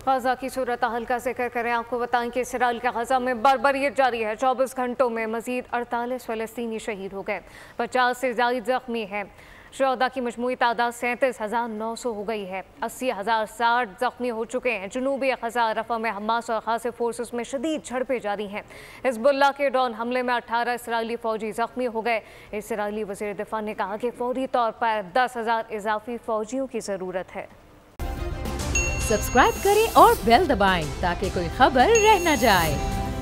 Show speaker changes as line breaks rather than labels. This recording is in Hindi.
गजा की सूरत हाल का जिक्र करें, आपको बताएं कि इसराइल के गजा में बर्बरियत जारी है। 24 घंटों में मजीद 48 फ़लस्तीनी शहीद हो गए, 50 से ज़ायद जख्मी हैं। शुहदा की मजमूई तादाद 37,900 हो गई है। 80,060 जख्मी हो चुके हैं। जनूबी गजा रफा में हमास और खासे फोर्सेस में शदीद झड़पें जारी हैं। हिज़्बुल्लाह के ड्रोन हमले में 18 इसराइली फौजी जख्मी हो गए। इसराइली वज़ीर दिफा ने कहा कि फौरी तौर पर 10,000 इजाफी फौजियों की ज़रूरत है।
सब्सक्राइब करें और बेल दबाएं ताकि कोई खबर रह न जाए।